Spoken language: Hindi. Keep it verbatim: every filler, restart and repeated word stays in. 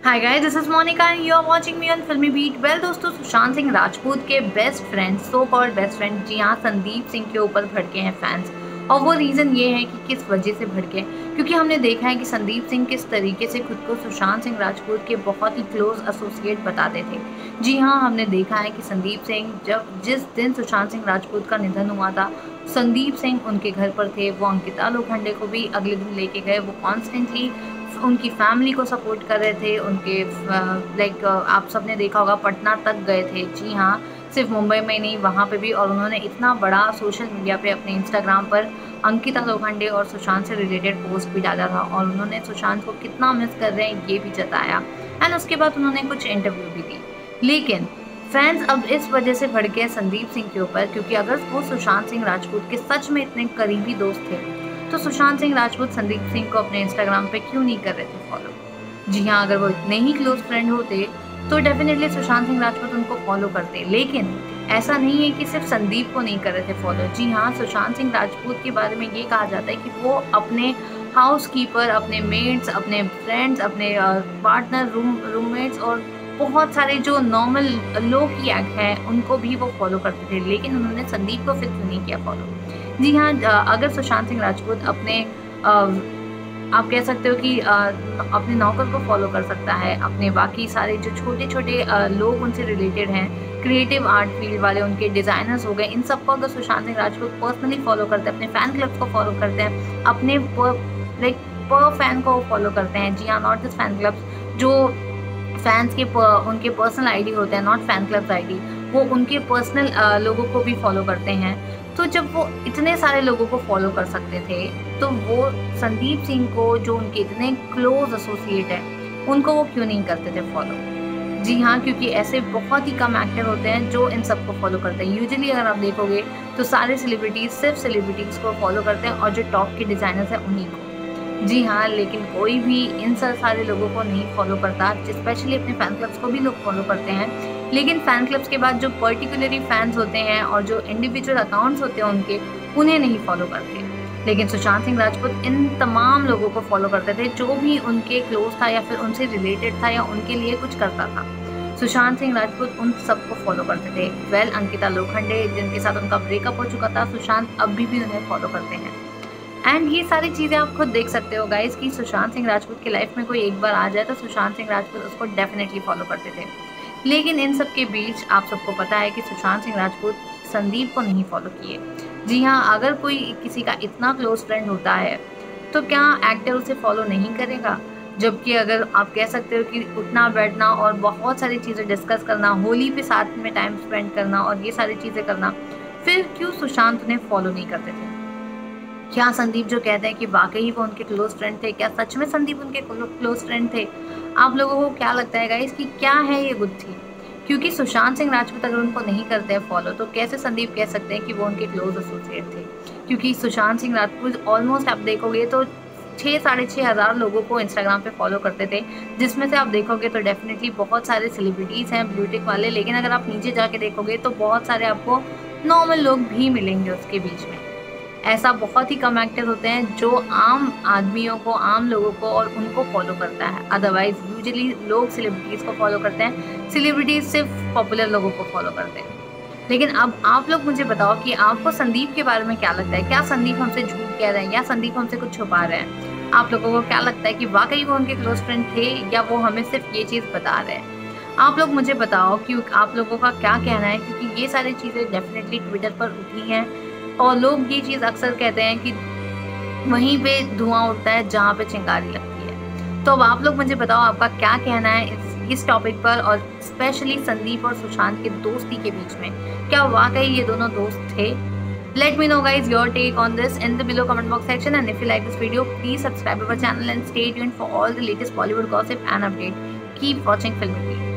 Hi guys, this is Monica and you are watching me on Filmi beat. Well दोस्तों, सुशांत सिंह राजपूत के best friend, so called best friend, जी हाँ, संदीप सिंह के ऊपर भड़के हैं फैंस। और वो रीज़न ये है कि किस वजह से भड़के, क्योंकि हमने देखा है कि संदीप सिंह किस तरीके से खुद को सुशांत सिंह राजपूत के बहुत ही क्लोज एसोसिएट बताते थे। जी हाँ, हमने देखा है कि संदीप सिंह जब जिस दिन सुशांत सिंह राजपूत का निधन हुआ था, संदीप सिंह उनके घर पर थे। वो अंकिता लोखंडे को भी अगले दिन लेके गए। वो कॉन्स्टेंटली उनकी फैमिली को सपोर्ट कर रहे थे। उनके लाइक आप सबने देखा होगा, पटना तक गए थे। जी हाँ, सिर्फ मुंबई में नहीं, वहाँ पे भी। और उन्होंने इतना बड़ा सोशल मीडिया पे अपने इंस्टाग्राम पर अंकिता लोखंडे और सुशांत से रिलेटेड पोस्ट भी डाला था। और उन्होंने सुशांत को कितना मिस कर रहे हैं ये भी जताया। एंड उसके बाद उन्होंने कुछ इंटरव्यू भी दी। लेकिन फैंस अब इस वजह से भड़के हैं संदीप सिंह के ऊपर, क्योंकि अगर वो सुशांत सिंह राजपूत के सच में इतने करीबी दोस्त थे तो सुशांत सिंह राजपूत संदीप सिंह को अपने इंस्टाग्राम पे क्यों नहीं कर रहे थे फॉलो। जी हाँ, अगर वो इतने ही क्लोज फ्रेंड होते तो डेफिनेटली सुशांत सिंह राजपूत उनको फॉलो करते। लेकिन ऐसा नहीं है कि सिर्फ संदीप को नहीं कर रहे थे फॉलो। जी हाँ, सुशांत सिंह राजपूत के बारे में ये कहा जाता है कि वो अपने हाउस कीपर, अपने मेट्स, अपने फ्रेंड्स, अपने पार्टनर, रूम रूममेट्स और बहुत सारे जो नॉर्मल लोग की एक्ट है उनको भी वो फॉलो करते थे। लेकिन उन्होंने संदीप को फिर क्यों नहीं किया फॉलो। जी हाँ, अगर सुशांत सिंह राजपूत अपने आप कह सकते हो कि अपने नौकर को फॉलो कर सकता है, अपने बाकी सारे जो छोटे छोटे लोग उनसे रिलेटेड हैं, क्रिएटिव आर्ट फील्ड वाले, उनके डिज़ाइनर्स हो गए, इन सबको अगर सुशांत सिंह राजपूत पर्सनली फॉलो करते हैं, अपने फ़ैन क्लब्स को फॉलो करते हैं, अपने लाइक पर फैन को फॉलो करते हैं। जी हाँ, नॉट दिस फैन क्लब्स जो फैंस के पर, उनके पर्सनल आईडी होते हैं, नॉट फैन क्लब्स आईडी, वो उनके पर्सनल लोगों को भी फॉलो करते हैं। तो जब वो इतने सारे लोगों को फॉलो कर सकते थे तो वो संदीप सिंह को, जो उनके इतने क्लोज एसोसिएट है, उनको वो क्यों नहीं करते थे फॉलो। जी हाँ, क्योंकि ऐसे बहुत ही कम एक्टर होते हैं जो इन सबको फॉलो करते हैं। यूजुअली अगर आप देखोगे तो सारे सेलिब्रिटीज़ सिर्फ सेलिब्रिटीज़ को फॉलो करते हैं और जो टॉप के डिज़ाइनर्स हैं उन्हीं को। जी हाँ, लेकिन कोई भी इन सब सारे लोगों को नहीं फॉलो करता। स्पेशली अपने फ़ैन क्लब्स को भी लोग फॉलो करते हैं, लेकिन फ़ैन क्लब्स के बाद जो पर्टिकुलरली फैंस होते हैं और जो इंडिविजुअल अकाउंट्स होते हैं उनके, उन्हें नहीं फॉलो करते। लेकिन सुशांत सिंह राजपूत इन तमाम लोगों को फॉलो करते थे जो भी उनके क्लोज था या फिर उनसे रिलेटेड था या उनके लिए कुछ करता था। सुशांत सिंह राजपूत उन सबको फॉलो करते थे। वेल, अंकिता लोखंडे जिनके साथ उनका ब्रेकअप हो चुका था, सुशांत अभी भी उन्हें फॉलो करते हैं। एंड ये सारी चीज़ें आप खुद देख सकते हो गाइस कि सुशांत सिंह राजपूत की लाइफ में कोई एक बार आ जाए तो सुशांत सिंह राजपूत उसको डेफिनेटली फॉलो करते थे। लेकिन इन सब के बीच आप सबको पता है कि सुशांत सिंह राजपूत संदीप को नहीं फॉलो किए। जी हाँ, अगर कोई किसी का इतना क्लोज फ्रेंड होता है तो क्या एक्टर उसे फॉलो नहीं करेगा। जबकि अगर आप कह सकते हो कि उठना बैठना और बहुत सारी चीज़ें डिस्कस करना, होली पे साथ में टाइम स्पेंड करना और ये सारी चीज़ें करना, फिर क्यों सुशांत उन्हें फॉलो नहीं करते थे। क्या संदीप जो कहते हैं कि वाकई वो उनके क्लोज फ्रेंड थे, क्या सच में संदीप उनके क्लोज फ्रेंड थे। आप लोगों को क्या लगता है गाइस कि क्या है ये गुत्थी। क्योंकि सुशांत सिंह राजपूत अगर उनको नहीं करते हैं फॉलो तो कैसे संदीप कह सकते हैं कि वो उनके क्लोज एसोसिएट थे। क्योंकि सुशांत सिंह राजपूत ऑलमोस्ट आप देखोगे तो छः साढ़े छः हज़ार लोगों को इंस्टाग्राम पे फॉलो करते थे, जिसमें से आप देखोगे तो डेफिनेटली बहुत सारे सेलिब्रिटीज़ हैं, ब्लूटिक वाले। लेकिन अगर आप नीचे जाके देखोगे तो बहुत सारे आपको नॉर्मल लोग भी मिलेंगे उसके बीच में। ऐसा बहुत ही कम एक्टर होते हैं जो आम आदमियों को, आम लोगों को और उनको फॉलो करता है। अदरवाइज यूजुअली लोग सेलिब्रिटीज़ को फॉलो करते हैं, सेलिब्रिटीज़ सिर्फ पॉपुलर लोगों को फॉलो करते हैं। लेकिन अब आप लोग मुझे बताओ कि आपको संदीप के बारे में क्या लगता है। क्या संदीप हमसे झूठ कह रहे हैं या संदीप हमसे कुछ छुपा रहे हैं। आप लोगों को क्या लगता है कि वाकई वो उनके क्लोज फ्रेंड थे या वो हमें सिर्फ ये चीज़ बता रहे हैं। आप लोग मुझे बताओ कि आप लोगों का क्या कहना है, क्योंकि ये सारी चीज़ें डेफिनेटली ट्विटर पर उठी हैं और लोग ये चीज़ अक्सर कहते हैं कि वहीं पे धुआं उठता है जहाँ पे चिंगारी लगती है। तो अब आप लोग मुझे बताओ आपका क्या कहना है इस इस टॉपिक पर, और स्पेशली संदीप और सुशांत के दोस्ती के बीच में। क्या वाकई ये दोनों दोस्त थे। Let me know guys your take on this in the below comment box section, and if you like this video please subscribe our channel and stay tuned for all the latest Bollywood gossip and update. Keep watching Filmi beat.